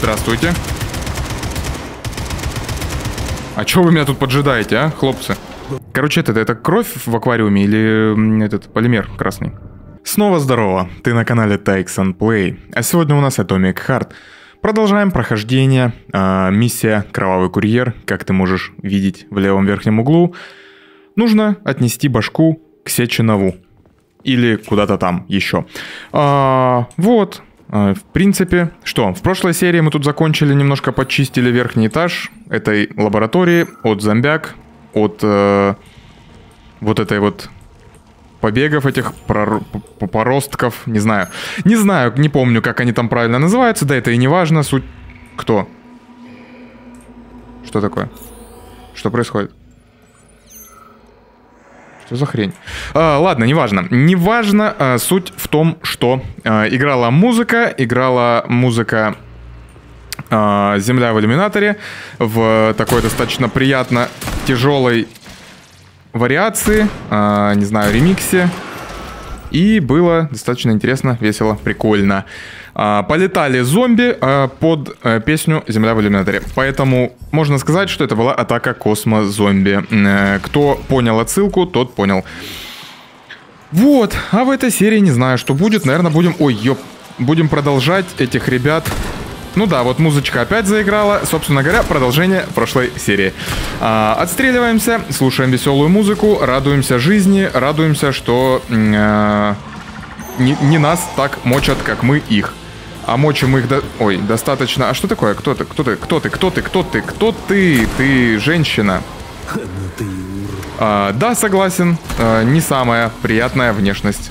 Здравствуйте. А чё вы меня тут поджидаете, а, хлопцы? Короче, это кровь в аквариуме или этот полимер красный? Снова здорово, ты на канале Takes and Play, а сегодня у нас Atomic Heart. Продолжаем прохождение, миссия Кровавый Курьер, как ты можешь видеть в левом верхнем углу. Нужно отнести башку к Сеченову. Или куда-то там еще. Вот, в принципе, что? В прошлой серии мы тут закончили, немножко подчистили верхний этаж этой лаборатории от зомбяк, от вот этой вот побегов этих поростков, не знаю. Не помню, как они там правильно называются, да это и не важно, суть... Кто? Что такое? Что происходит? Что за хрень? Ладно, неважно. Неважно, суть в том, что играла музыка «Земля в иллюминаторе» в такой достаточно приятно тяжелой вариации, не знаю, ремиксе. И было достаточно интересно, весело, прикольно. Полетали зомби под песню «Земля в иллюминаторе». Поэтому можно сказать, что это была атака космозомби. Кто понял отсылку, тот понял. Вот, а в этой серии не знаю, что будет. Наверное, будем продолжать этих ребят. Ну да, вот музычка опять заиграла. Собственно говоря, продолжение прошлой серии. Отстреливаемся, слушаем веселую музыку, радуемся жизни, радуемся, что не нас так мочат, как мы их. А мочим их достаточно... А что такое? Кто ты? Ты женщина. Да, согласен. Не самая приятная внешность.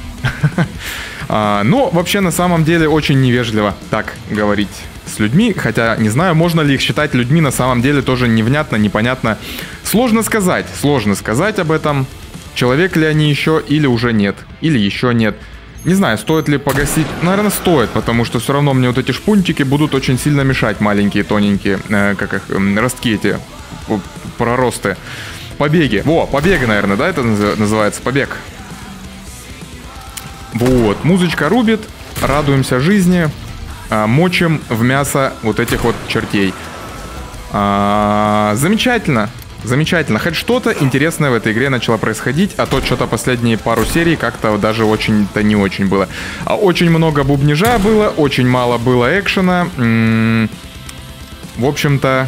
Но вообще на самом деле очень невежливо так говорить с людьми. Хотя не знаю, можно ли их считать людьми, на самом деле тоже невнятно, непонятно. Сложно сказать об этом. Человек ли они еще или уже нет. Или еще нет. Не знаю, стоит ли погасить. Наверное, стоит, потому что все равно мне вот эти шпунтики будут очень сильно мешать. Маленькие, тоненькие, как их, ростки эти, проросты. Побеги. Побеги, наверное, да, это называется? Побег. Вот, музычка рубит, радуемся жизни, мочим в мясо вот этих вот чертей. Замечательно, замечательно. Хоть что-то интересное в этой игре начало происходить, а то что-то последние пару серий как-то даже очень-то не очень было. Очень много бубнижа было, очень мало было экшена. В общем-то...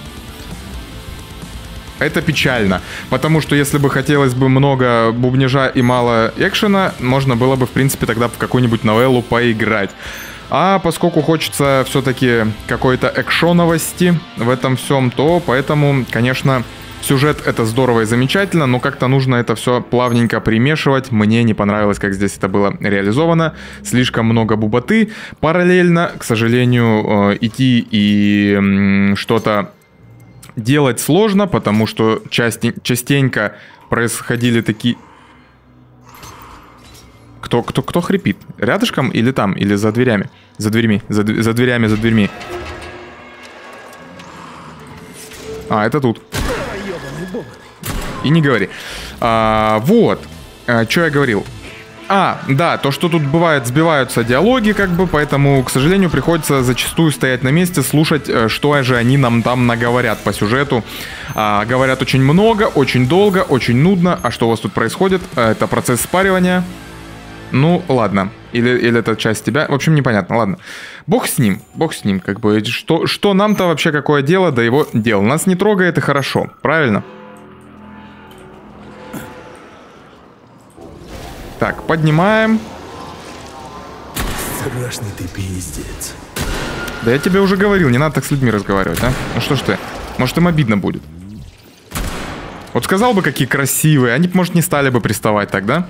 Это печально, потому что если бы хотелось бы много бубнижа и мало экшена, можно было бы, в принципе, тогда в какую-нибудь новеллу поиграть. А поскольку хочется все-таки какой-то экшоновости в этом всем, то поэтому, конечно, сюжет это здорово и замечательно, но как-то нужно это все плавненько примешивать. Мне не понравилось, как здесь это было реализовано. Слишком много буботы. Параллельно, к сожалению, идти и что-то делать сложно, потому что частенько происходили такие... Кто хрипит? Рядышком или там? Или за дверями? За дверьми. За дверьми. Это тут. И не говори. Вот. Что я говорил? Да, то, что тут бывает, сбиваются диалоги, как бы, поэтому, к сожалению, приходится зачастую стоять на месте, слушать, что же они нам там наговорят по сюжету. Говорят очень много, очень долго, очень нудно. А что у вас тут происходит? Это процесс спаривания. Ну, ладно. Или это часть тебя? В общем, непонятно, ладно. Бог с ним, как бы. Что нам-то вообще какое дело до его дел? Нас не трогает и хорошо, правильно? Так, поднимаем. Страшный ты пиздец. Да я тебе уже говорил, не надо так с людьми разговаривать, а? Ну что ж ты, может им обидно будет. Вот сказал бы, какие красивые, они, может, не стали бы приставать тогда.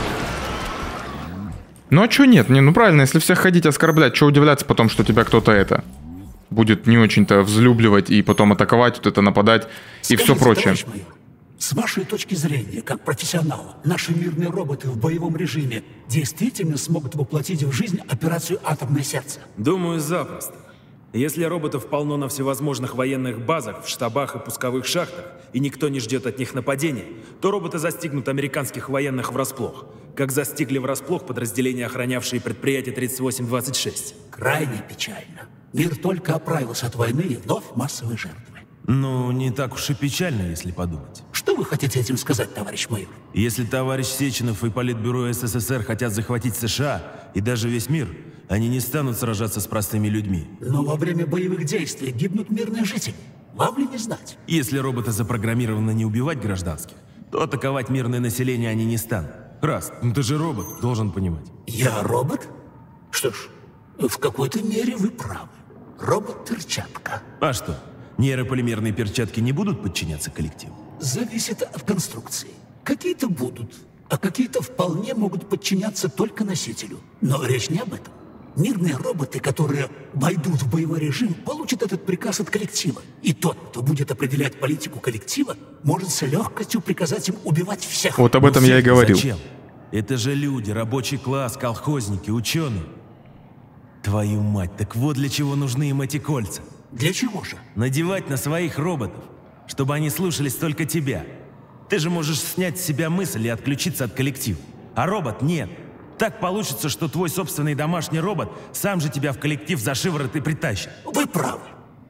Ну а чё нет? Ну правильно, если всех ходить оскорблять, чё удивляться потом, что тебя кто-то это... будет не очень-то взлюбливать и потом атаковать, вот это нападать и все прочее. С вашей точки зрения, как профессионала, наши мирные роботы в боевом режиме действительно смогут воплотить в жизнь операцию «Атомное сердце»? Думаю, запросто. Если роботов полно на всевозможных военных базах, в штабах и пусковых шахтах, и никто не ждет от них нападения, то роботы застигнут американских военных врасплох, как застигли врасплох подразделения, охранявшие предприятие 3826. Крайне печально. Мир только оправился от войны и вновь массовые жертвы. Ну, не так уж и печально, если подумать. Что вы хотите этим сказать, товарищ майор? Если товарищ Сеченов и Политбюро СССР хотят захватить США и даже весь мир, они не станут сражаться с простыми людьми. Но во время боевых действий гибнут мирные жители. Вам ли не знать? Если роботы запрограммированы не убивать гражданских, то атаковать мирное население они не станут. Раз, ну ты же робот, должен понимать. Я робот? Что ж, в какой-то мере вы правы. Робот-перчатка. А что, нейрополимерные перчатки не будут подчиняться коллективу? Зависит от конструкции. Какие-то будут, а какие-то вполне могут подчиняться только носителю. Но речь не об этом. Мирные роботы, которые войдут в боевой режим, получат этот приказ от коллектива. И тот, кто будет определять политику коллектива, может с легкостью приказать им убивать всех. Вот об этом я и говорил. Зачем? Это же люди, рабочий класс, колхозники, ученые. Твою мать, так вот для чего нужны им эти кольца. Для чего же? Надевать на своих роботов, чтобы они слушались только тебя. Ты же можешь снять с себя мысль и отключиться от коллектива. А робот нет. Так получится, что твой собственный домашний робот сам же тебя в коллектив за шиворот и притащит. Вы правы.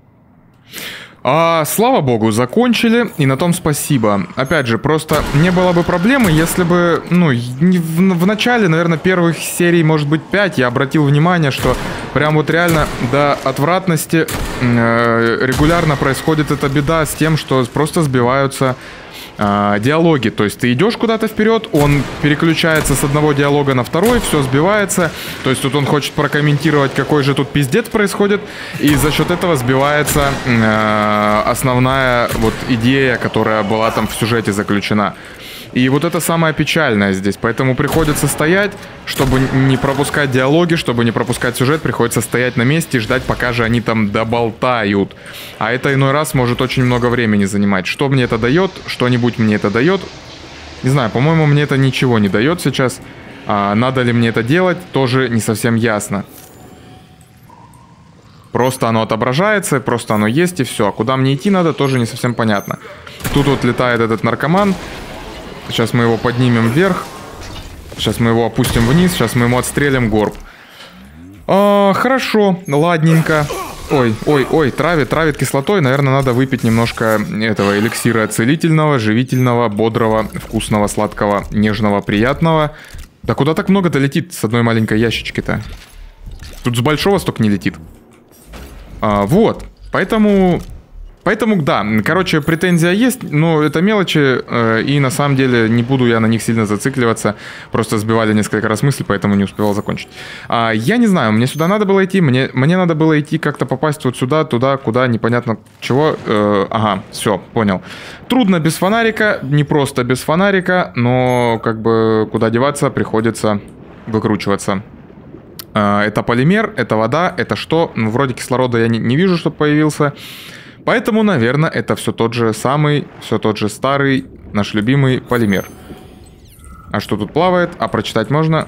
Слава богу, закончили, и на том спасибо. Опять же, просто не было бы проблемы, если бы, в начале, наверное, первых серий, может быть, 5, я обратил внимание, что прям вот реально до отвратности регулярно происходит эта беда с тем, что просто сбиваются диалоги. То есть ты идешь куда-то вперед, он переключается с одного диалога на второй, все сбивается. То есть тут он хочет прокомментировать, какой же тут пиздец происходит, и за счет этого сбивается основная вот идея, которая была там в сюжете заключена. И вот это самое печальное здесь. Поэтому приходится стоять, чтобы не пропускать диалоги, чтобы не пропускать сюжет, приходится стоять на месте и ждать, пока же они там доболтают. А это иной раз может очень много времени занимать. Что мне это дает? Что-нибудь мне это дает? Не знаю, по-моему, мне это ничего не дает сейчас. Надо ли мне это делать, тоже не совсем ясно. Просто оно отображается, просто оно есть и все. А куда мне идти надо, тоже не совсем понятно. Тут вот летает этот наркоман. Сейчас мы его поднимем вверх. Сейчас мы его опустим вниз. Сейчас мы ему отстрелим горб. Хорошо, ладненько. Ой, травит кислотой. Наверное, надо выпить немножко этого эликсира целительного, живительного, бодрого, вкусного, сладкого, нежного, приятного. Да куда так много-то летит с одной маленькой ящички-то? Тут с большого столько не летит. Вот, поэтому, да, короче, претензия есть, но это мелочи, и на самом деле не буду я на них сильно зацикливаться, просто сбивали несколько раз мысль, поэтому не успевал закончить. Я не знаю, мне сюда надо было идти, мне надо было идти как-то попасть вот сюда, туда, куда, непонятно чего, ага, все, понял. Трудно без фонарика, не просто без фонарика, но как бы куда деваться, приходится выкручиваться. Это полимер, это вода, это что? Ну, вроде кислорода я не вижу, чтобы появился. Поэтому, наверное, это все тот же самый, все тот же старый, наш любимый полимер. А что тут плавает? А прочитать можно?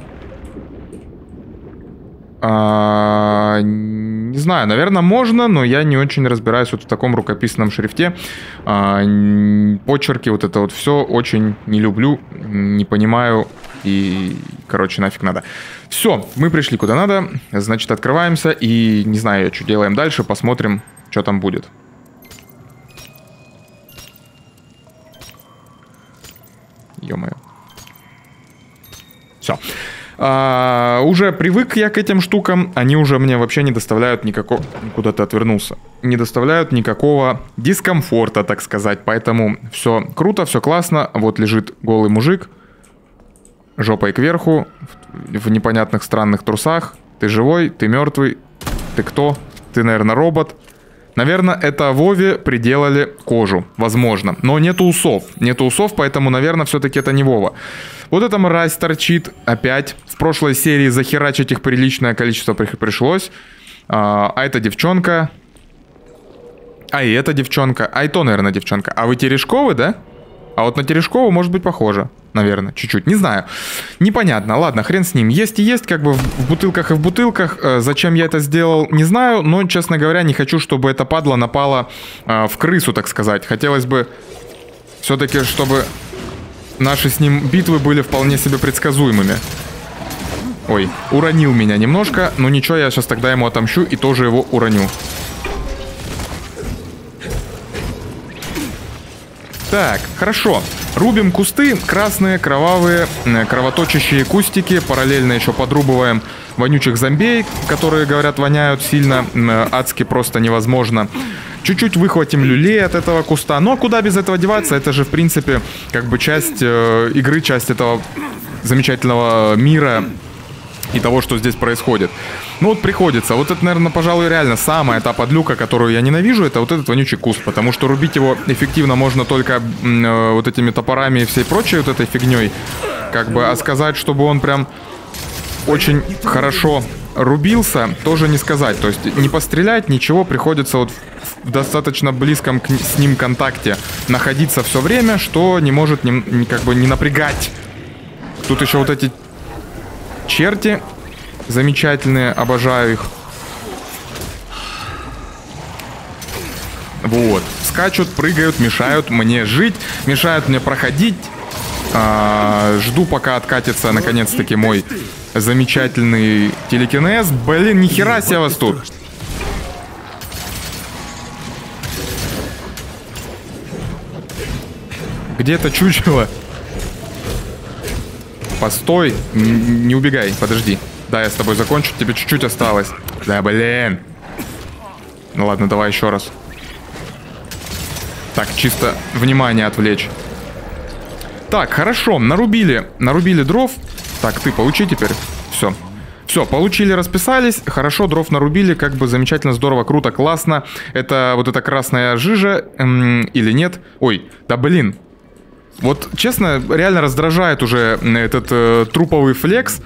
Не знаю, наверное, можно, но я не очень разбираюсь вот в таком рукописном шрифте. Почерки, вот это вот все очень не люблю, не понимаю. И, короче, нафиг надо. Все, мы пришли куда надо. Значит, открываемся. И не знаю, что делаем дальше. Посмотрим, что там будет. Ё-моё. Все. Уже привык я к этим штукам. Они уже мне вообще не доставляют никакого... Куда ты отвернулся? Не доставляют никакого дискомфорта, так сказать. Поэтому все круто, все классно. Вот лежит голый мужик. Жопой кверху, в непонятных странных трусах. Ты живой, ты мертвый, ты кто? Ты, наверное, робот. Наверное, это Вове приделали кожу, возможно. Но нету усов, поэтому, наверное, все-таки это не Вова. Вот эта мразь торчит опять. В прошлой серии захерачить их приличное количество пришлось. А эта девчонка... А и эта девчонка. А и то, наверное, девчонка. А вы Терешковы, да? А вот на Терешкову может быть похоже. Наверное, чуть-чуть, не знаю. Непонятно, ладно, хрен с ним. Есть и есть, как бы в бутылках и в бутылках. Зачем я это сделал, не знаю. Но, честно говоря, не хочу, чтобы эта падла напала в крысу, так сказать. Хотелось бы все-таки, чтобы наши с ним битвы были вполне себе предсказуемыми. Ой, уронил меня немножко. Но ничего, я сейчас тогда ему отомщу и тоже его уроню. Так, хорошо. Рубим кусты, красные, кровавые, кровоточащие кустики. Параллельно еще подрубываем вонючих зомбей, которые, говорят, воняют сильно, адски просто невозможно. Чуть-чуть выхватим люлей от этого куста. Но куда без этого деваться? Это же, в принципе, как бы часть игры, часть этого замечательного мира и того, что здесь происходит. Ну вот приходится. Вот это, наверное, пожалуй, реально самая та подлюка, которую я ненавижу, это вот этот вонючий куст. Потому что рубить его эффективно можно только вот этими топорами и всей прочей вот этой фигней. Как бы, а сказать, чтобы он прям очень хорошо рубился, тоже не сказать. То есть не пострелять, ничего, приходится вот в достаточно близком с ним контакте находиться все время, что не может как бы не напрягать. Тут еще вот эти черти замечательные, обожаю их. Вот, скачут, прыгают, мешают мне жить, мешают мне проходить. Жду, пока откатится наконец-таки мой замечательный телекинез. Блин, нихера себе вас тут. Где-то чучело. Постой, не убегай, подожди. Да, я с тобой закончу, тебе чуть-чуть осталось. Да, блин. Ну ладно, давай еще раз. Так, чисто внимание отвлечь. Так, хорошо, нарубили дров. Так, ты получи теперь. Все. Все, получили, расписались. Хорошо, дров нарубили, как бы замечательно, здорово, круто, классно. Это вот эта красная жижа или нет? Ой, да блин. Вот, честно, реально раздражает уже этот труповый флекс.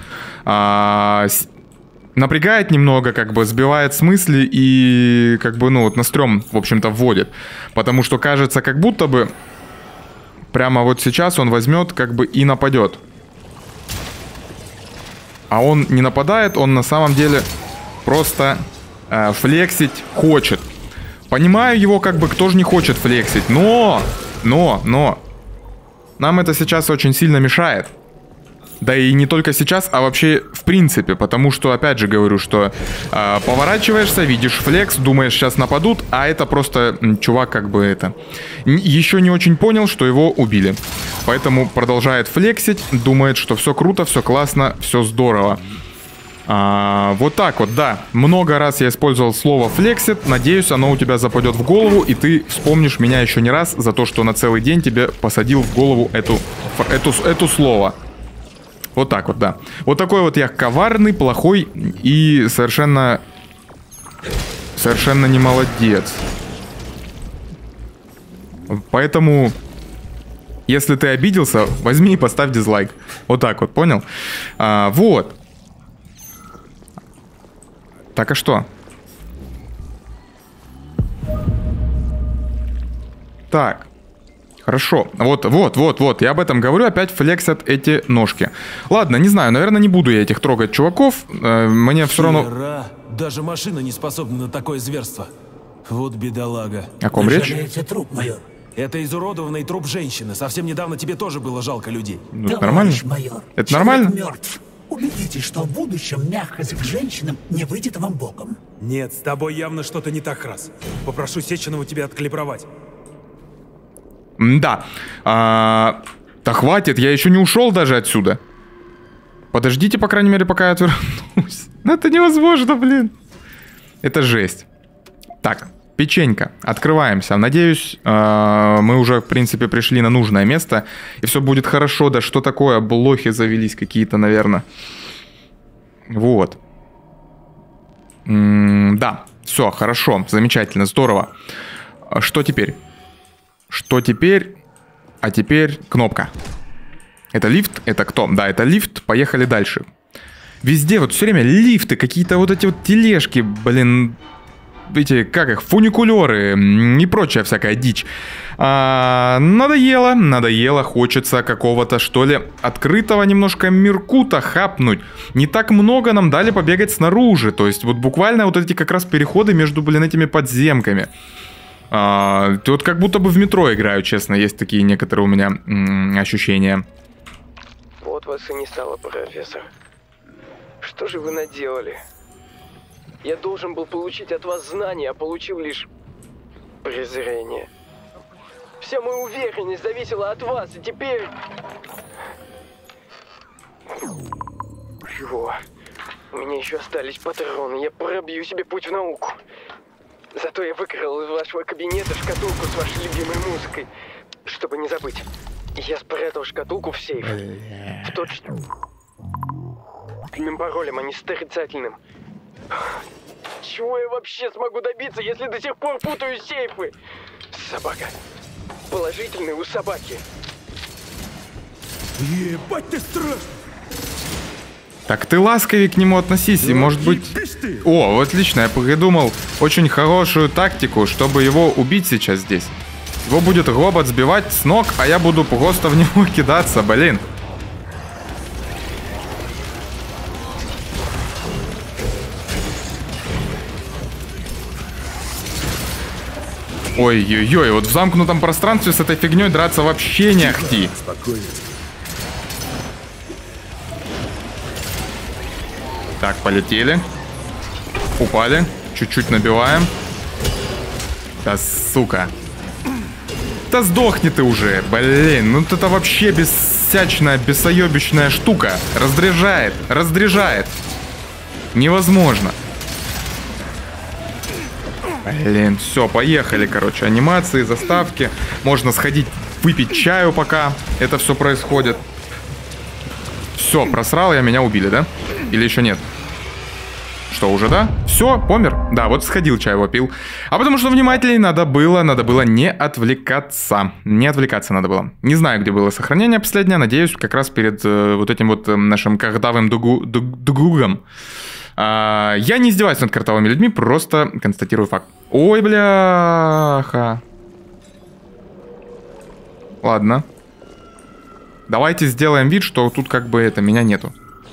Напрягает немного, как бы сбивает с мысли и как бы, ну, вот на стрём, в общем-то, вводит. Потому что кажется, как будто бы прямо вот сейчас он возьмет, как бы и нападет. А он не нападает, он на самом деле просто флексить хочет. Понимаю его, как бы, кто же не хочет флексить, но нам это сейчас очень сильно мешает. Да и не только сейчас, а вообще в принципе. Потому что, опять же говорю, что поворачиваешься, видишь флекс, думаешь, сейчас нападут, а это просто чувак как бы это... Еще не очень понял, что его убили. Поэтому продолжает флексить, думает, что все круто, все классно, все здорово. Вот так вот, да. Много раз я использовал слово флексит. Надеюсь, оно у тебя западет в голову, и ты вспомнишь меня еще не раз за то, что на целый день тебе посадил в голову эту слово. Вот так вот, да. Вот такой вот я коварный, плохой и совершенно не молодец. Поэтому, если ты обиделся, возьми и поставь дизлайк. Вот так вот, понял? Вот. Так, а что? Так. Хорошо. Вот. Я об этом говорю. Опять флексят эти ножки. Ладно, не знаю. Наверное, не буду я этих трогать чуваков. Мне все равно... Даже машина не способна на такое зверство. Вот бедолага. О ком речь? Труп, майор. Это изуродованный труп женщины. Совсем недавно тебе тоже было жалко людей. Ну, это нормально? Майор, это нормально? Мертв. Убедитесь, что в будущем мягкость к женщинам не выйдет вам боком. Нет, с тобой явно что-то не так, раз. Попрошу Сеченова тебя откалибровать. Да. Да хватит, я еще не ушел даже отсюда. Подождите, по крайней мере, пока я отвернусь. Ну это невозможно, блин. Это жесть. Так, печенька. Открываемся. Надеюсь, мы уже, в принципе, пришли на нужное место. И все будет хорошо. Да что такое? Блохи завелись какие-то, наверное. Вот. Да, все, хорошо. Замечательно, здорово. Что теперь? Что теперь? А теперь кнопка. Это лифт? Это кто? Да, это лифт. Поехали дальше. Везде вот все время лифты, какие-то вот эти вот тележки, блин. Эти, как их, фуникулеры и прочая всякая дичь. Надоело, хочется какого-то, что ли, открытого немножко мирку-то хапнуть. Не так много нам дали побегать снаружи. То есть вот буквально вот эти как раз переходы между, блин, этими подземками. Вот как будто бы в метро играю, честно. Есть такие некоторые у меня ощущения. Вот вас и не стало, профессор. Что же вы наделали? Я должен был получить от вас знания, а получил лишь презрение. Вся моя уверенность зависела от вас, и теперь... Чего? У меня еще остались патроны, я пробью себе путь в науку. Зато я выкрал из вашего кабинета шкатулку с вашей любимой музыкой, чтобы не забыть. Я спрятал шкатулку в сейф. В точно. Паролем, а не с отрицательным. Чего я вообще смогу добиться, если до сих пор путаю сейфы? Собака. Положительный у собаки. Ебать ты страшный! Так ты ласковее к нему относись, и может быть... О, отлично, я придумал очень хорошую тактику, чтобы его убить сейчас здесь. Его будет робот сбивать с ног, а я буду просто в него кидаться, блин. Ой-ой-ой, вот в замкнутом пространстве с этой фигней драться вообще не ахти. Так, полетели. Упали. Чуть-чуть набиваем. Да сука. Да сдохни ты уже. Блин, ну это вообще бессячная, бесоебищная штука. Раздряжает, раздряжает. Невозможно. Блин, все, поехали, короче. Анимации, заставки. Можно сходить выпить чаю, пока это все происходит. Все, просрал я, меня убили, да? Или еще нет? Что, уже, да? Все, помер? Да, вот сходил, чай попил. А потому что внимательней надо было не отвлекаться. Не отвлекаться надо было. Не знаю, где было сохранение последнее. Надеюсь, как раз перед вот этим вот нашим картавым дугугом. Я не издеваюсь над картавыми людьми, просто констатирую факт. Ой, бляха. Ладно. Давайте сделаем вид, что тут как бы это, меня нету.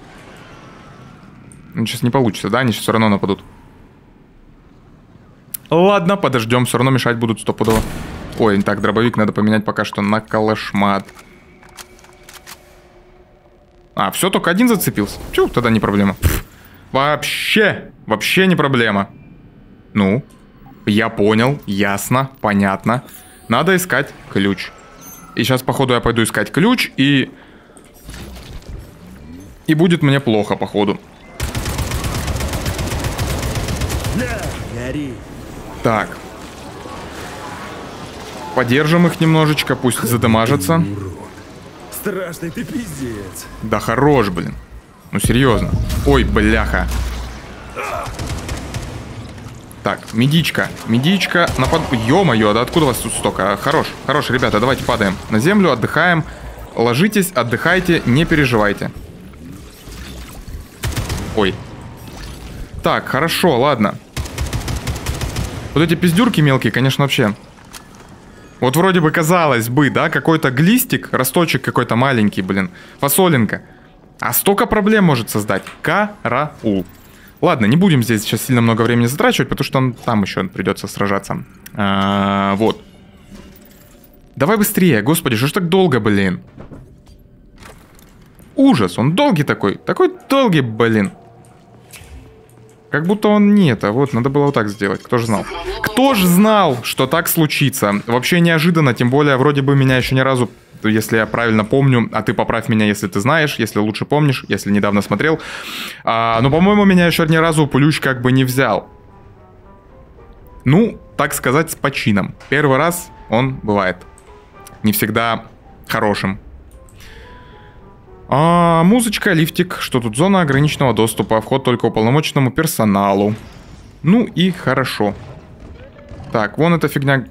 Ну, сейчас не получится, да? Они сейчас все равно нападут. Ладно, подождем, все равно мешать будут стопудово. Ой, так, дробовик надо поменять пока что на калашмат. А, все, только один зацепился. Чу, тогда не проблема. Пфф. Вообще не проблема. Ну, я понял, ясно, понятно. Надо искать ключ. И сейчас, походу, я пойду искать ключ, и будет мне плохо, походу. Так. Подержим их немножечко, пусть задамажатся. Страшный ты пиздец. Да хорош, блин. Ну, серьезно. Ой, бляха. Так, медичка. Медичка. Ё-моё, да откуда у вас тут столько? Хорош, хорош, ребята, давайте падаем на землю, отдыхаем. Ложитесь, отдыхайте, не переживайте. Ой. Так, хорошо, ладно. Вот эти пиздюрки мелкие, конечно, вообще. Вот вроде бы казалось бы, да, какой-то глистик, росточек какой-то маленький, блин. Фасолинка. А столько проблем может создать. Караул. Ладно, не будем здесь сейчас сильно много времени затрачивать, потому что там еще придется сражаться. Вот. Давай быстрее, господи, что ж так долго, блин. Ужас, он долгий такой. Такой долгий, блин. Как будто он не это. Вот, надо было вот так сделать. Кто же знал? Кто же знал, что так случится? Вообще неожиданно, тем более, вроде бы меня еще ни разу, если я правильно помню, а ты поправь меня, если ты знаешь, если лучше помнишь, если недавно смотрел. Но, по-моему, меня еще ни разу Плющ как бы не взял. Ну, так сказать, с почином. Первый раз он бывает не всегда хорошим. Музычка, лифтик. Что тут? Зона ограниченного доступа. Вход только уполномоченному персоналу. Ну и хорошо. Так, вон эта фигня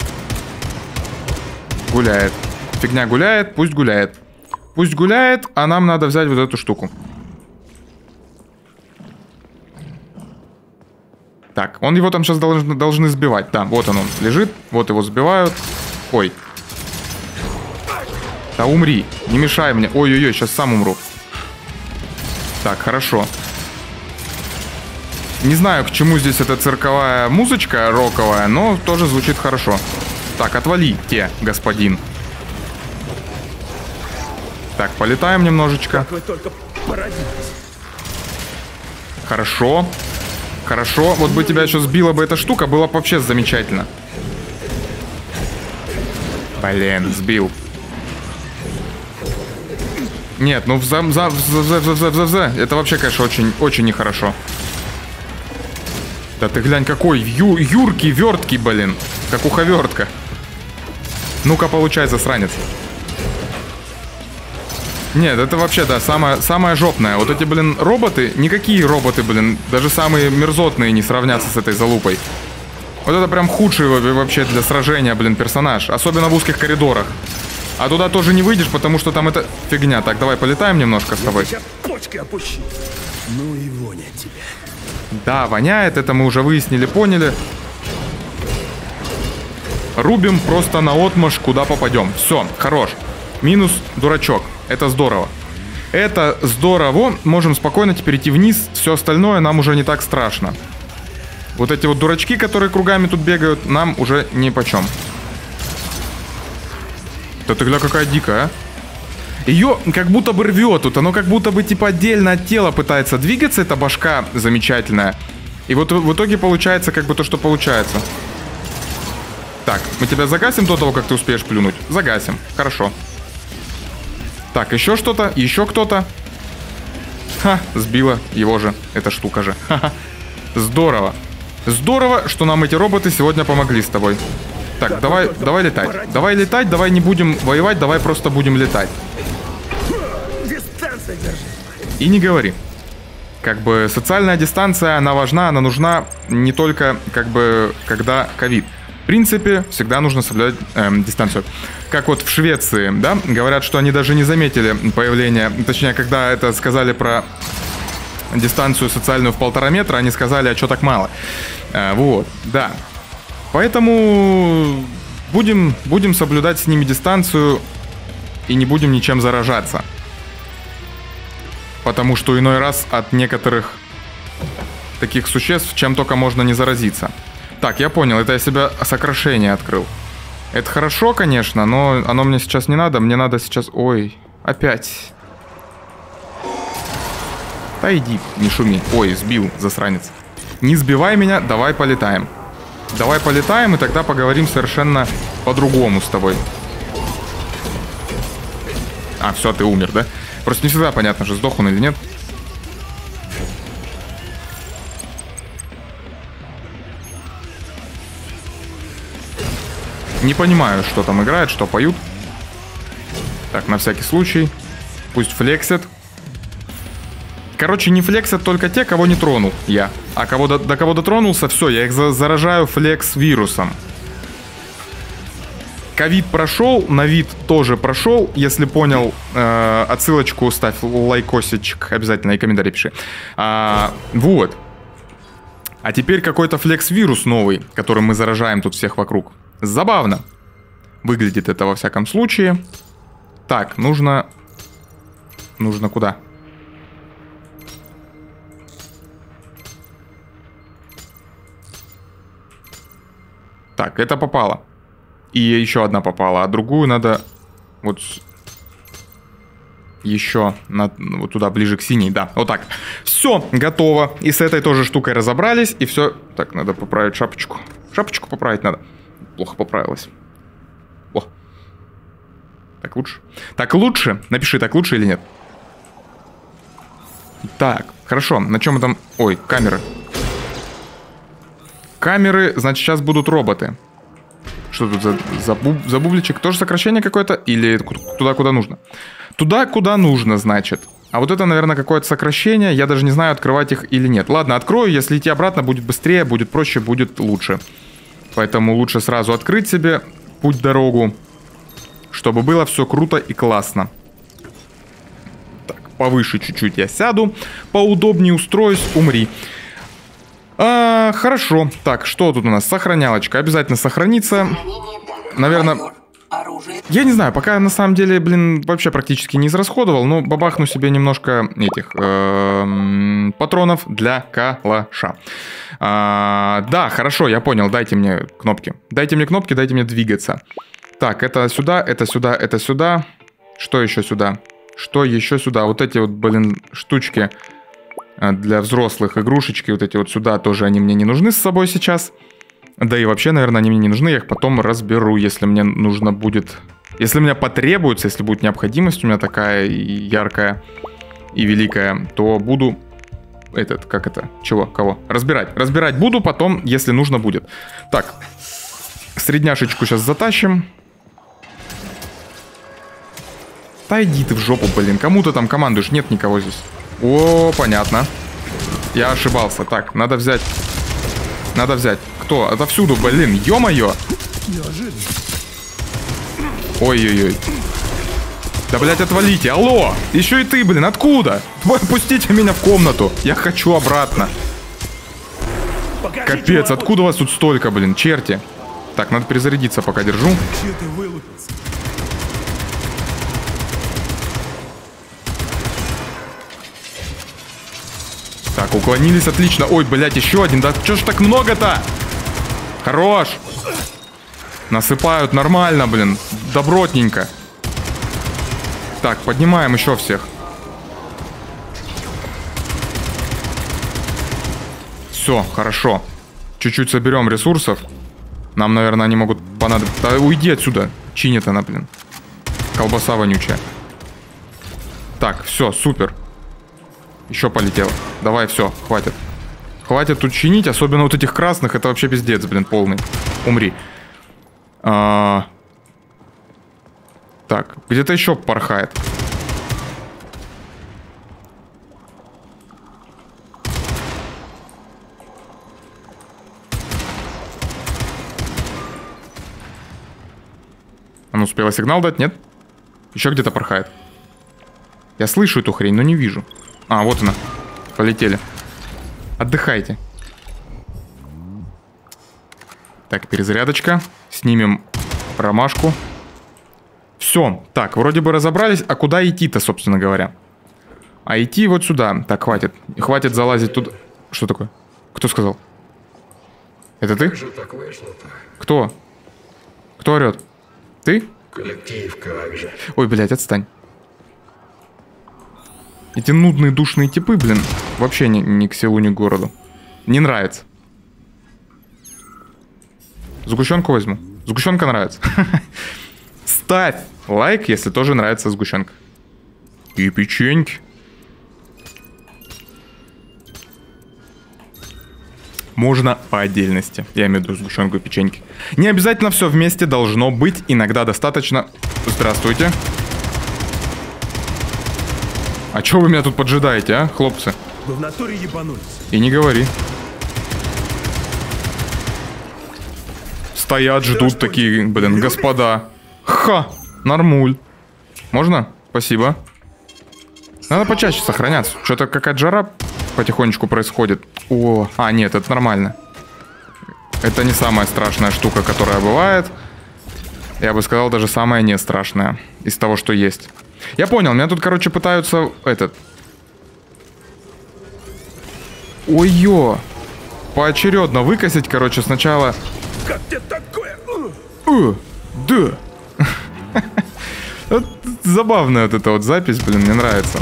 гуляет. Фигня гуляет, пусть гуляет. Пусть гуляет, а нам надо взять вот эту штуку. Так, он его там сейчас должны сбивать. Да, вот он лежит, вот его сбивают. Ой. Да умри, не мешай мне. Ой-ой-ой, сейчас сам умру. Так, хорошо. Не знаю, к чему здесь эта цирковая музычка роковая, но тоже звучит хорошо. Так, отвалите, господин. Так, полетаем немножечко. Как вы только породились. Хорошо. Хорошо. Вот бы тебя еще сбила бы эта штука, было бы вообще замечательно. Блин, сбил. Нет, ну это вообще, конечно, очень нехорошо. Да ты глянь, какой юркий, верткий, блин. Как уховертка. Ну-ка, получай, засранец. Нет, это вообще, да, самое жопное. Вот эти, блин, роботы, никакие роботы, блин, даже самые мерзотные не сравнятся с этой залупой. Вот это прям худший вообще для сражения, блин, персонаж. Особенно в узких коридорах. А туда тоже не выйдешь, потому что там это фигня. Так, давай полетаем немножко с тобой. Почки опущу. Ну и вонь от тебя. Да, воняет, это мы уже выяснили, поняли. Рубим просто наотмашь, куда попадем. Все, хорош. Минус дурачок. Это здорово. Это здорово. Можем спокойно теперь идти вниз. Все остальное нам уже не так страшно. Вот эти вот дурачки, которые кругами тут бегают, нам уже нипочем. Да ты гля, какая дикая, а. Ее как будто бы рвет тут. Оно как будто бы типа отдельно от тела пытается двигаться. Эта башка замечательная. И вот в итоге получается как бы то, что получается. Так, мы тебя загасим до того, как ты успеешь плюнуть? Загасим. Хорошо. Так, еще что-то? Еще кто-то? Ха, сбила его же. Эта штука же. Ха-ха. Здорово. Здорово, что нам эти роботы сегодня помогли с тобой. Так, давай летать. Давай летать, давай не будем воевать, давай просто будем летать. И не говори. Как бы социальная дистанция, она важна, она нужна не только как бы когда ковид. В принципе, всегда нужно соблюдать дистанцию. Как вот в Швеции, да, говорят, что они даже не заметили появление, точнее, когда это сказали про дистанцию социальную в 1,5 метра, они сказали, а что так мало. Вот, да. Поэтому будем соблюдать с ними дистанцию и не будем ничем заражаться. Потому что иной раз от некоторых таких существ чем только можно не заразиться. Так, я понял, это я себе сокращение открыл. Это хорошо, конечно, но оно мне сейчас не надо. Мне надо сейчас... Ой, опять. Да иди, не шуми. Ой, сбил, засранец. Не сбивай меня, давай полетаем. Давай полетаем, и тогда поговорим совершенно по-другому с тобой. А, все, ты умер, да? Просто не всегда понятно, же сдох он или нет. Не понимаю, что там играет, что поют. Так, на всякий случай. Пусть флексят. Короче, не флексят только те, кого не тронул я. А до кого дотронулся, все, я их заражаю флекс-вирусом. Ковид прошел, на вид тоже прошел. Если понял, отсылочку ставь, лайкосичек обязательно и комментарий пиши. Вот. А теперь какой-то флекс-вирус новый, которым мы заражаем тут всех вокруг. Забавно. Выглядит это во всяком случае. Так, нужно... Нужно куда? Так, это попало. И еще одна попала. А другую надо... Вот... Еще вот туда, ближе к синей. Да, вот так. Все, готово. И с этой тоже штукой разобрались. И все. Так, надо поправить шапочку. Шапочку поправить надо. Плохо поправилась. О. Так лучше? Так лучше? Напиши, так лучше или нет. Так, хорошо. На чем мы там... Ой, камеры. Камеры, значит, сейчас будут роботы. Что тут за бубличек? Тоже сокращение какое-то? Или туда, куда нужно? Туда, куда нужно, значит. А вот это, наверное, какое-то сокращение. Я даже не знаю, открывать их или нет. Ладно, открою. Если идти обратно, будет быстрее, будет проще, будет лучше. Поэтому лучше сразу открыть себе путь-дорогу, чтобы было все круто и классно. Так, повыше чуть-чуть я сяду. Поудобнее устроюсь, умри. Хорошо. Так, что тут у нас? Сохранялочка. Обязательно сохранится. Наверное... Я не знаю, пока на самом деле, блин, вообще практически не израсходовал, но бабахну себе немножко этих патронов для калаша. Да, хорошо, я понял, дайте мне кнопки. Дайте мне кнопки, дайте мне двигаться. Так, это сюда, это сюда, это сюда. Что еще сюда? Что еще сюда? Вот эти вот, блин, штучки. Для взрослых игрушечки вот эти вот сюда тоже они мне не нужны с собой сейчас. Да и вообще, наверное, они мне не нужны. Я их потом разберу, если мне нужно будет... Если мне потребуется, если будет необходимость у меня такая яркая и великая, то буду... Как это? Чего? Кого? Разбирать. Разбирать буду потом, если нужно будет. Так. Средняшечку сейчас затащим. Да иди ты в жопу, блин. Кому ты там командуешь? Нет никого здесь. О, понятно. Я ошибался. Так, надо взять. Надо взять. Кто? Отовсюду, блин. Ё-моё. Ой-ой-ой. Да, блядь, отвалите. Алло. Еще и ты, блин. Откуда? Пустите меня в комнату. Я хочу обратно. Капец, откуда вас тут столько, блин? Черти. Так, надо перезарядиться, пока держу. Так, уклонились, отлично. Ой, блядь, еще один. Да что ж так много-то? Хорош. Насыпают нормально, блин. Добротненько. Так, поднимаем еще всех. Все, хорошо. Чуть-чуть соберем ресурсов. Нам, наверное, они могут понадобиться. Да уйди отсюда. Чинит она, блин. Колбаса вонючая. Так, все, супер. Еще полетело. Давай, все, хватит. Хватит тут чинить, особенно вот этих красных. Это вообще пиздец, блин, полный. Умри. Так, где-то еще порхает. Она успела сигнал дать, нет? Еще где-то порхает. Я слышу эту хрень, но не вижу. А, вот она. Полетели. Отдыхайте. Так, перезарядочка. Снимем ромашку. Все. Так, вроде бы разобрались. А куда идти-то, собственно говоря? А идти вот сюда. Так, хватит. Хватит залазить туда. Что такое? Кто сказал? Это ты? Как же так вышло-то? Кто? Кто орет? Ты? Коллектив, как же. Ой, блядь, отстань. Эти нудные душные типы, блин, вообще ни к селу, ни к городу. Не нравится. Сгущенку возьму. Сгущенка нравится. Ставь лайк, если тоже нравится сгущенка. И печеньки. Можно по отдельности. Я имею в виду сгущенку и печеньки. Не обязательно все вместе должно быть. Иногда достаточно... Здравствуйте. А чё вы меня тут поджидаете, а, хлопцы? Вы в натуре ебанулись. И не говори. Стоят, ждут такие, блин, господа. Ха, нормуль. Можно? Спасибо. Надо почаще сохраняться. Что-то какая-то жара потихонечку происходит. О, а, нет, это нормально. Это не самая страшная штука, которая бывает. Я бы сказал, даже самая не страшная из того, что есть. Я понял, меня тут, короче, пытаются Ой-ё. Поочередно выкосить, короче, сначала... Как тебе такое? Да. Забавная вот эта вот запись, блин, мне нравится.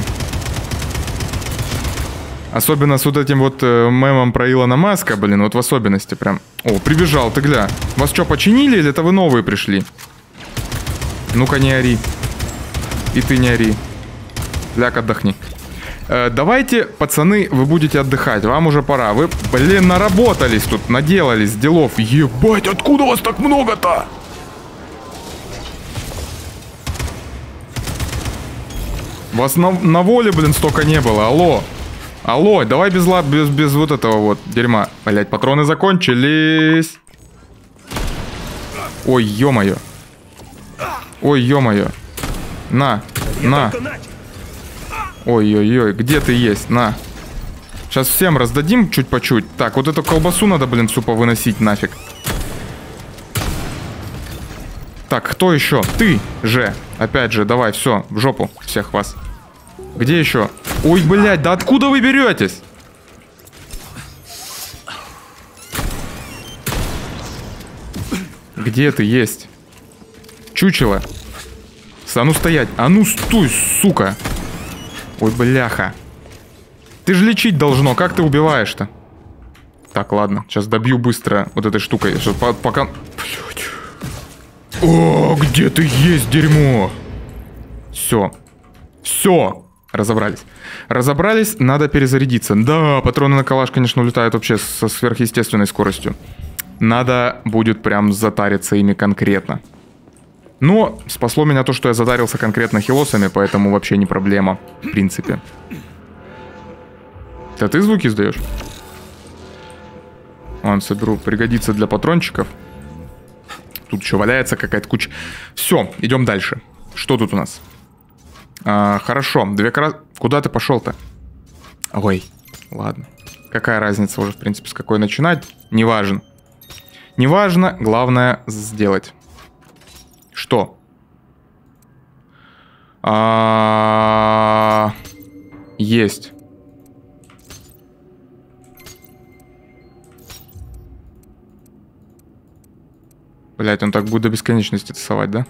Особенно с вот этим вот мемом про Илона Маска, блин, вот в особенности прям. О, прибежал, ты гля. Вас что, починили или это вы новые пришли? Ну-ка, не ори. И ты не ори. Ляг, отдохни. Давайте, пацаны, вы будете отдыхать. Вам уже пора. Вы, блин, наработались тут, наделались делов. Ебать, откуда вас так много-то? Вас на воле, блин, столько не было. Алло. Алло, давай без вот этого вот дерьма. Блять, патроны закончились. Ой, ё-моё. Ой, ё-моё. На. Ой-ой-ой, где ты есть? На. Сейчас всем раздадим чуть по чуть. Так, вот эту колбасу надо, блин, супа выносить нафиг. Так, кто еще? Ты же. Опять же, давай, все, в жопу всех вас. Где еще? Ой, блядь, да откуда вы беретесь? Где ты есть? Чучело. А ну стоять. А ну стой, сука. Ой, бляха. Ты же лечить должно. Как ты убиваешь-то? Так, ладно. Сейчас добью быстро вот этой штукой. Пока... Блядь. О, где ты есть, дерьмо? Все. Все. Разобрались. Разобрались, надо перезарядиться. Да, патроны на калаш, конечно, улетают вообще со сверхъестественной скоростью. Надо будет прям затариться ими конкретно. Но спасло меня то, что я затарился конкретно хилосами, поэтому вообще не проблема, в принципе. Это ты звуки издаешь? Ладно, соберу. Пригодится для патрончиков. Тут еще валяется какая-то куча. Все, идем дальше. Что тут у нас? Хорошо. Куда ты пошел-то? Ой, ладно. Какая разница уже, в принципе, с какой начинать? Неважно. Неважно, главное сделать. Что? Есть. Блять, он так будет до бесконечности тасовать, да?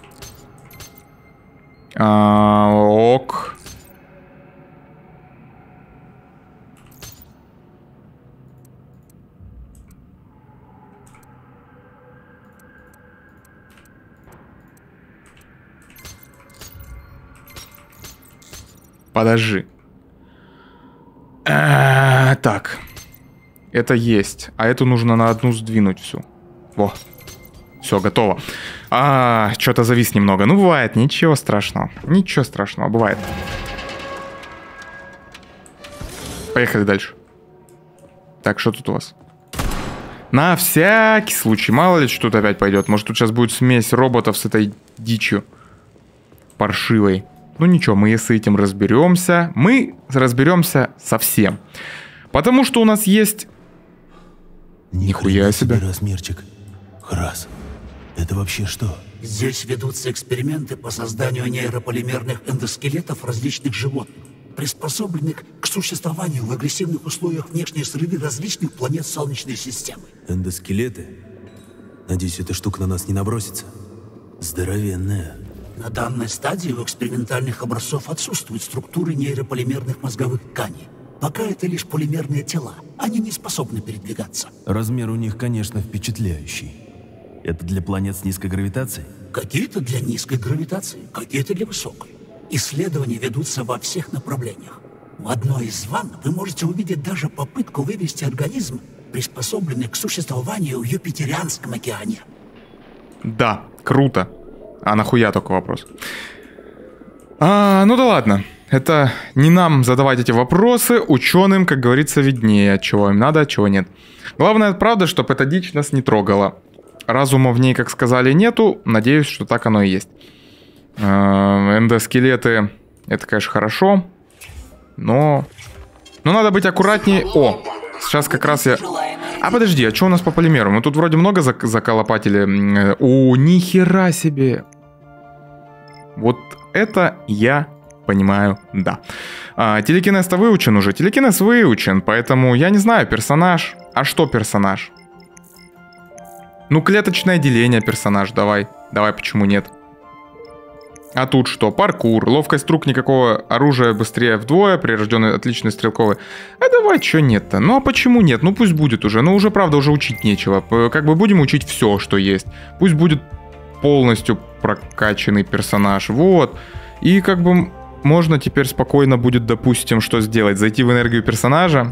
Ок. Подожди. Так. Это есть. А эту нужно на одну сдвинуть всю. Во. Все, готово. Что-то завис немного. Ну, бывает, ничего страшного. Ничего страшного, бывает. Поехали дальше. Так, что тут у вас? На всякий случай. Мало ли, что тут опять пойдет. Может, тут сейчас будет смесь роботов с этой дичью паршивой. Ну ничего, мы с этим разберемся. Мы разберемся совсем. Потому что у нас есть... Нихуя себе. Размерчик. Храс. Это вообще что? Здесь ведутся эксперименты по созданию нейрополимерных эндоскелетов различных животных, приспособленных к существованию в агрессивных условиях внешней среды различных планет Солнечной системы. Эндоскелеты? Надеюсь, эта штука на нас не набросится. Здоровенная. На данной стадии у экспериментальных образцов отсутствуют структуры нейрополимерных мозговых тканей. Пока это лишь полимерные тела. Они не способны передвигаться. Размер у них, конечно, впечатляющий. Это для планет с низкой гравитацией? Какие-то для низкой гравитации, какие-то для высокой. Исследования ведутся во всех направлениях. В одной из ванн вы можете увидеть даже попытку вывести организм, приспособленный к существованию в Юпитерианском океане. Да, круто. А нахуя только вопрос? Ну да ладно. Это не нам задавать эти вопросы. Ученым, как говорится, виднее, чего им надо, а чего нет. Главное, правда, чтобы эта дичь нас не трогала. Разума в ней, как сказали, нету. Надеюсь, что так оно и есть. Эндоскелеты, это, конечно, хорошо. Но надо быть аккуратнее. О, сейчас как раз я... Подожди, а что у нас по полимеру? Мы тут вроде много заколопатили. О, нихера себе. Вот это я понимаю, да. Телекинез-то выучен уже. Телекинез выучен, поэтому я не знаю, персонаж. А что персонаж? Ну, клеточное деление персонаж, давай. Давай, почему нет? А тут что? Паркур, ловкость рук, никакого оружия быстрее вдвое, прирожденный отличный стрелковый. Давай, что нет-то? Ну, а почему нет? Ну, пусть будет уже. Ну, уже, правда, уже учить нечего. Как бы будем учить все, что есть. Пусть будет полностью прокачанный персонаж. Вот. И как бы можно теперь спокойно будет, допустим, что сделать? Зайти в энергию персонажа.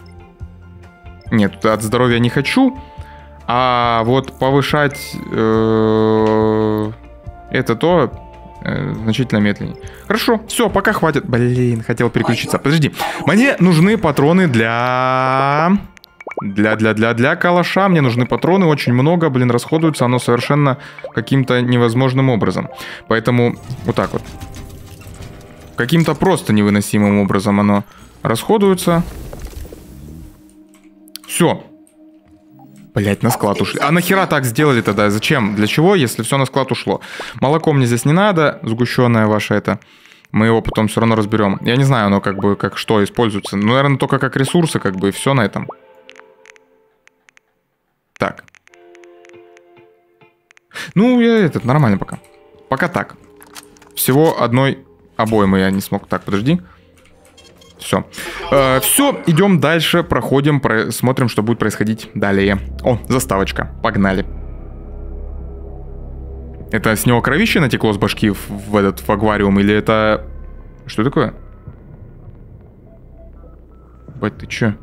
Нет, от здоровья не хочу. А вот повышать это то значительно медленнее. Хорошо, все, пока хватит. Блин, хотел переключиться. Подожди. Мне нужны патроны для калаша. Мне нужны патроны, очень много, блин, расходуется оно совершенно каким-то невозможным образом. Поэтому вот так вот. Каким-то просто невыносимым образом оно расходуется. Все. Блять, на склад ушли. А нахера так сделали тогда? Зачем? Для чего, если все на склад ушло? Молоко мне здесь не надо. Сгущенное ваше это. Мы его потом все равно разберем. Я не знаю, оно как бы, как что используется. Ну, наверное, только как ресурсы, как бы, и все на этом. Так. Ну, я нормально пока. Пока так. Всего одной обоймы я не смог. Так, подожди. Все. Все, идем дальше, проходим, смотрим, что будет происходить далее. О, заставочка, погнали. Это с него кровище натекло с башки в этот аквариум, или это... Что такое? Бать, ты чё?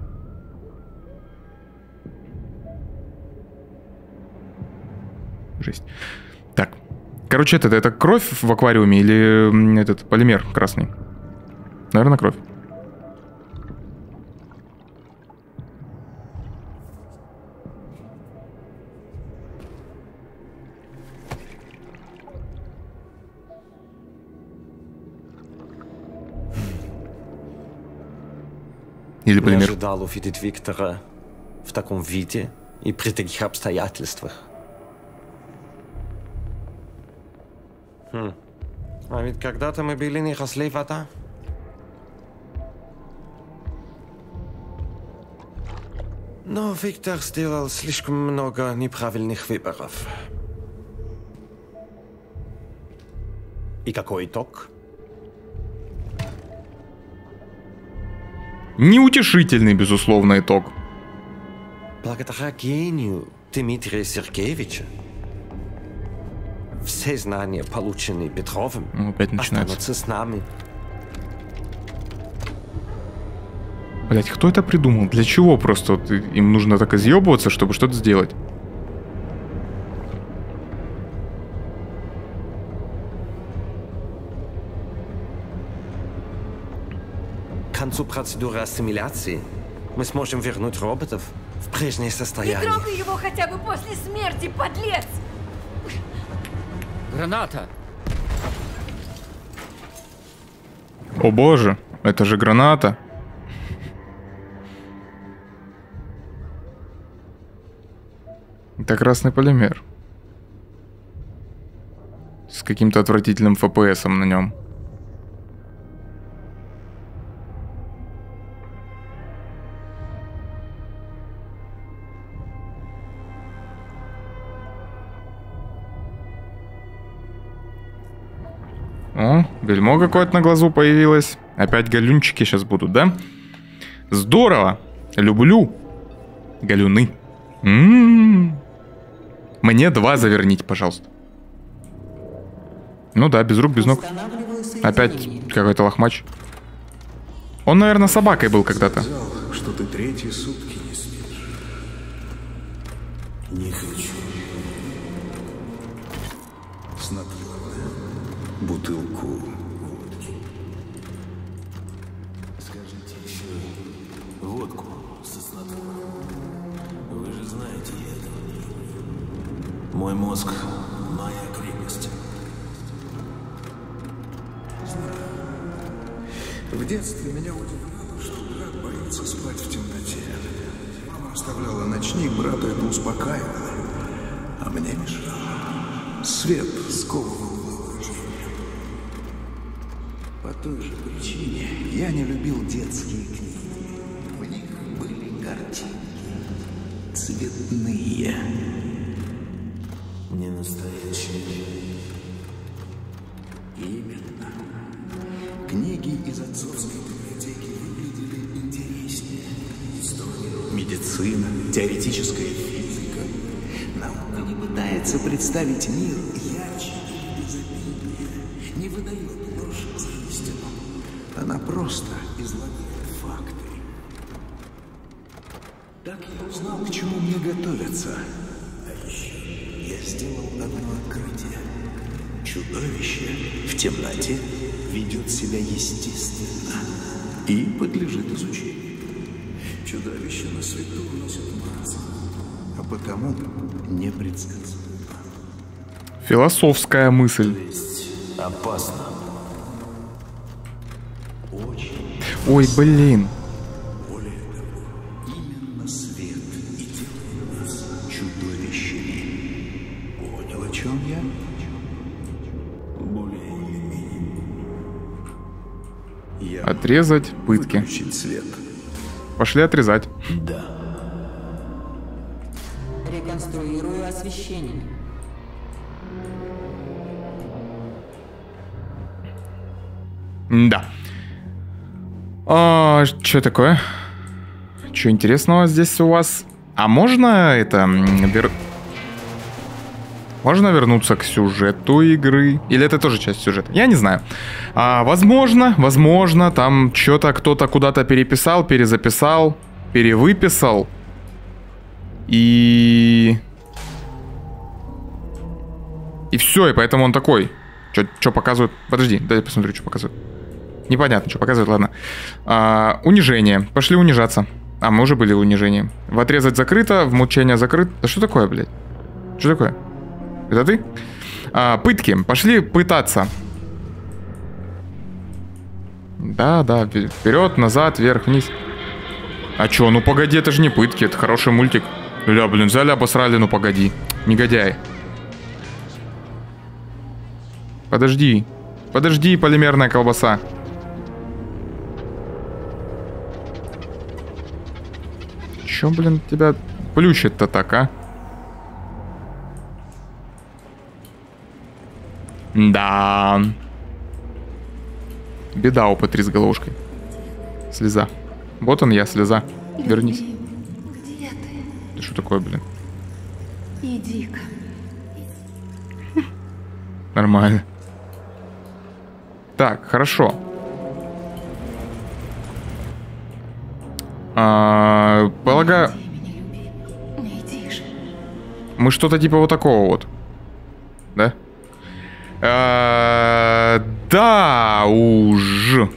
Жесть. Так. Короче, это кровь в аквариуме или этот полимер красный? Наверное, кровь. Или Не полимер. ожидал увидеть Виктора в таком виде и при таких обстоятельствах. А ведь когда-то мы были не разлей вода. Но Виктор сделал слишком много неправильных выборов. И какой итог? Неутешительный, безусловно, итог. Благодаря гению Дмитрия Сергеевича все знания, полученные Петровым, Опять начинается. останутся с нами. Блять, кто это придумал? Для чего просто? Вот им нужно так изъебываться, чтобы что-то сделать. К концу процедуры ассимиляции мы сможем вернуть роботов в прежнее Не состояние. трогай его хотя бы после смерти, подлец! Граната! О боже, это же граната. Это красный полимер. С каким-то отвратительным ФПСом на нем. О, бельмо какое-то на глазу появилось. Опять галюнчики сейчас будут, да? Здорово! Люблю галюны. Мне 2 заверните, пожалуйста. Ну да, без рук, без ног. Опять какой-то лохмач. Он, наверное, собакой был когда-то. Сказал, что ты 3-й сутки не спишь. Не хочу. Снотворное. Бутылку водки. Скажите еще водку со снотворным. Вы же знаете, я этого не люблю. Мой мозг — моя крепость. В детстве меня удивляло, что брат боится спать в темноте. Мама оставляла ночник, брата это успокаивало, а мне мешало. Свет сковывал воображение. По той же причине я не любил детские книги. В них были картинки цветные. Не настоящие. Именно. Книги из отцовской библиотеки выглядели интереснее. История, медицина, теоретическая физика. Наука не пытается представить мир ярче и безобиднее, не выдает ложь за истину. Она просто излагает факты. Так я узнал, к чему мне готовиться. А еще я сделал одно открытие. Чудовище в темноте ведет себя естественно и подлежит изучению. Чудовище на свету вносит массу, а потому непредсказуемо. Философская мысль. Опасно. Очень. Ой, блин. Более того, именно свет и делает нас чудовищами. Понял, о чем я? Более или менее. Я Отрезать пытки. выключить свет. Пошли отрезать. Да. Реконструирую освещение. Да. Что такое? Что интересного здесь у вас? А можно это... Можно вернуться к сюжету игры? Или это тоже часть сюжета? Я не знаю. Возможно, там что-то кто-то куда-то переписал, перезаписал, перевыписал. И все, и поэтому он такой. Что показывают? Подожди, дай я посмотрю, что показывают. Непонятно, что показывают, ладно. Унижение. Пошли унижаться. А, мы уже были в унижении. В отрезать закрыто, в мучение закрыто. Да что такое, блядь? Что такое? Это ты? Пытки. Пошли пытаться. Да, вперед, назад, вверх, вниз. А чё, ну погоди, это же не пытки, это хороший мультик. Ля, блин, взяли, обосрали, ну погоди. Негодяй. Подожди, полимерная колбаса. Чё, блин, тебя плющит-то так, а? Да. Беда у Патри с головушкой. Слеза. Вот он я, слеза. Вернись. Где ты? Да что такое, блин? Иди ко мне. Нормально. Так, хорошо. Полагаю... Мы что-то типа вот такого вот. Да? Да уж.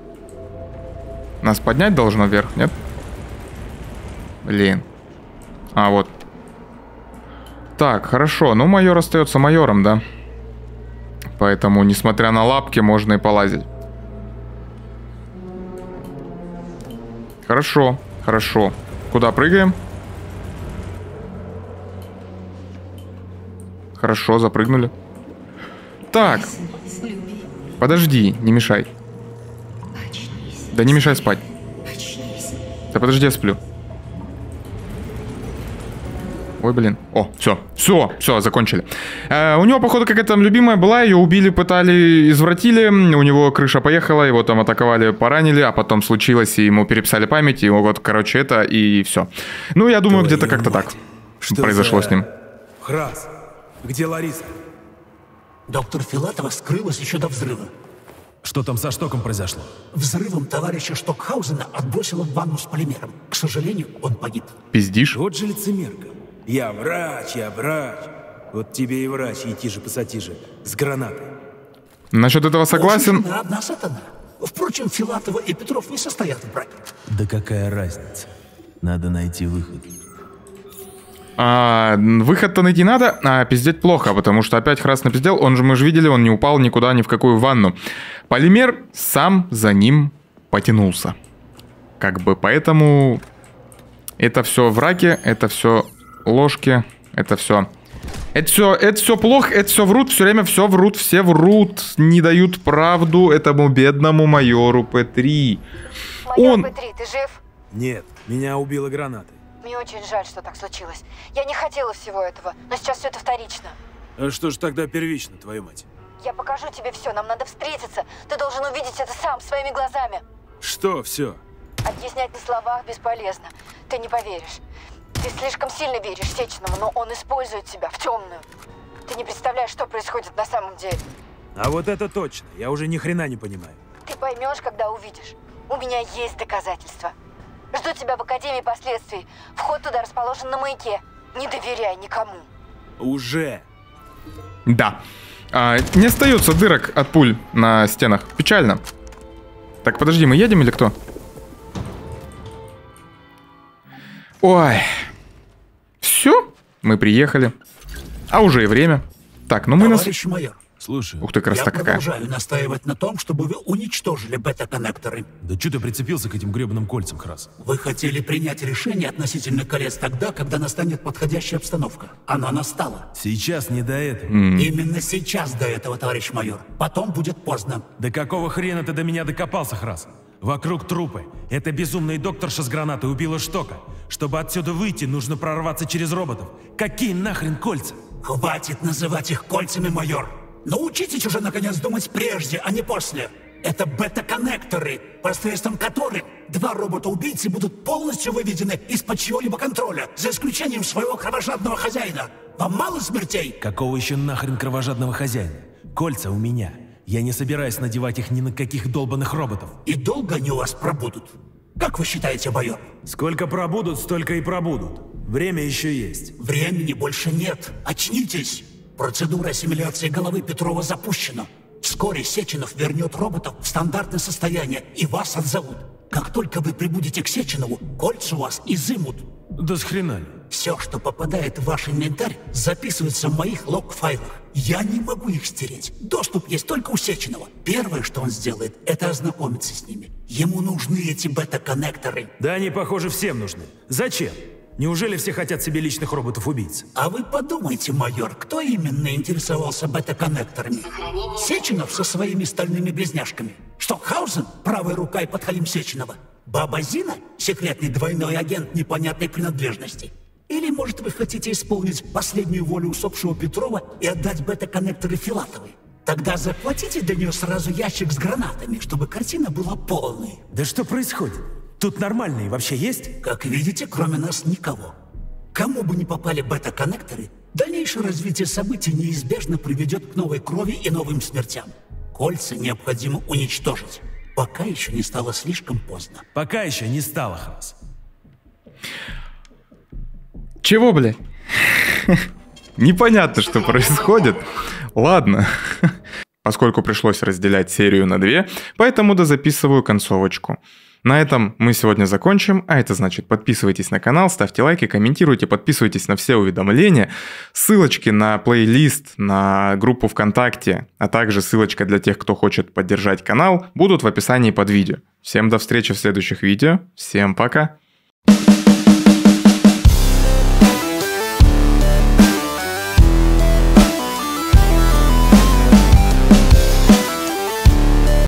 Нас поднять должно вверх, нет? Блин. Вот. Так, хорошо. Ну, майор остается майором, да? Поэтому, несмотря на лапки, можно и полазить. Хорошо, хорошо. Куда прыгаем? Хорошо, запрыгнули. Так. Подожди, не мешай. Да не мешай спать. Да подожди, я сплю. Ой, блин. О, все, закончили. У него, походу, какая-то там любимая была, ее убили, пытали, извратили, у него крыша поехала, его там атаковали, поранили, а потом случилось, и ему переписали память, и вот, короче, это, и все. Ну, я думаю, где-то как-то так произошло с ним. Храс, где Лариса? Доктор Филатова скрылась еще до взрыва. Что там со Штоком произошло? Взрывом товарища Штокхаузена отбросило в ванну с полимером. К сожалению, он погиб. Пиздишь? Вот же лицемерка. Я врач. Вот тебе и врач, идти же пассатижи, с гранатой. Насчет этого согласен. Одна сатана. Впрочем, Филатова и Петров не состоят в браке. Да какая разница? Надо найти выход. Выход-то найти надо, а пиздеть плохо, потому что опять Храс напиздел, мы же видели, он не упал никуда, ни в какую ванну. Полимер сам за ним потянулся. Как бы, поэтому это все враки, это все ложки, это все плохо, это все врут, все время все врут, не дают правду этому бедному майору П3. Майор П3, ты жив? Нет, меня убила гранатой. Мне очень жаль, что так случилось. Я не хотела всего этого, но сейчас все это вторично. А что ж тогда первично, твою мать? Я покажу тебе все, нам надо встретиться. Ты должен увидеть это сам, своими глазами. Что все? Объяснять на словах бесполезно. Ты не поверишь. Ты слишком сильно веришь Сеченому, но он использует тебя в темную. Ты не представляешь, что происходит на самом деле. А вот это точно, я уже ни хрена не понимаю. Ты поймешь, когда увидишь. У меня есть доказательства. Жду тебя в Академии последствий. Вход туда расположен на маяке. Не доверяй никому. Уже. Да. Не остается дырок от пуль на стенах. Печально. Так, подожди, мы едем или кто? Ой. Все? Мы приехали. А уже и время. Так, ну мы Товарищ майор. Слушай. Ух ты, красота какая. Я продолжаю настаивать на том, чтобы вы уничтожили бета-коннекторы. Да что ты прицепился к этим гребаным кольцам, Храс? Вы хотели принять решение относительно колец тогда, когда настанет подходящая обстановка. Она настала. Сейчас не до этого. Именно сейчас до этого, товарищ майор. Потом будет поздно. Да какого хрена ты до меня докопался, Храс? Вокруг трупы. Эта безумная докторша с гранатой убила Штока. Чтобы отсюда выйти, нужно прорваться через роботов. Какие нахрен кольца? Хватит называть их кольцами, майор. Научитесь уже, наконец, думать прежде, а не после. Это бета-коннекторы, посредством которых два робота-убийцы будут полностью выведены из-под чьего-либо контроля, за исключением своего кровожадного хозяина. Вам мало смертей? Какого еще нахрен кровожадного хозяина? Кольца у меня. Я не собираюсь надевать их ни на каких долбанных роботов. И долго они у вас пробудут? Как вы считаете, майор? Сколько пробудут, столько и пробудут. Время еще есть. Времени больше нет. Очнитесь. Процедура ассимиляции головы Петрова запущена. Вскоре Сеченов вернет роботов в стандартное состояние и вас отзовут. Как только вы прибудете к Сеченову, кольца у вас изымут. Да с хрена ли? Все, что попадает в ваш инвентарь, записывается в моих лог-файлах. Я не могу их стереть. Доступ есть только у Сеченова. Первое, что он сделает, это ознакомиться с ними. Ему нужны эти бета-коннекторы. Да они, похоже, всем нужны. Зачем? Неужели все хотят себе личных роботов-убийц? А вы подумайте, майор, кто именно интересовался бета-коннекторами? Сеченов со своими стальными близняшками? Штокхаузен, правая рука и подхалим Сеченова? Баба Зина, секретный двойной агент непонятной принадлежности? Или, может, вы хотите исполнить последнюю волю усопшего Петрова и отдать бета-коннекторы Филатовой? Тогда заплатите для нее сразу ящик с гранатами, чтобы картина была полной. Да что происходит? Тут нормальные вообще есть? Как видите, кроме нас никого. Кому бы ни попали бета-коннекторы, дальнейшее развитие событий неизбежно приведет к новой крови и новым смертям. Кольца необходимо уничтожить, пока еще не стало слишком поздно. Пока еще не стало, Хас. Чего, блядь? Непонятно, что происходит. Ладно. Поскольку пришлось разделять серию на две, поэтому дозаписываю концовочку. На этом мы сегодня закончим, а это значит, подписывайтесь на канал, ставьте лайки, комментируйте, подписывайтесь на все уведомления. Ссылочки на плейлист, на группу ВКонтакте, а также ссылочка для тех, кто хочет поддержать канал, будут в описании под видео. Всем до встречи в следующих видео, всем пока!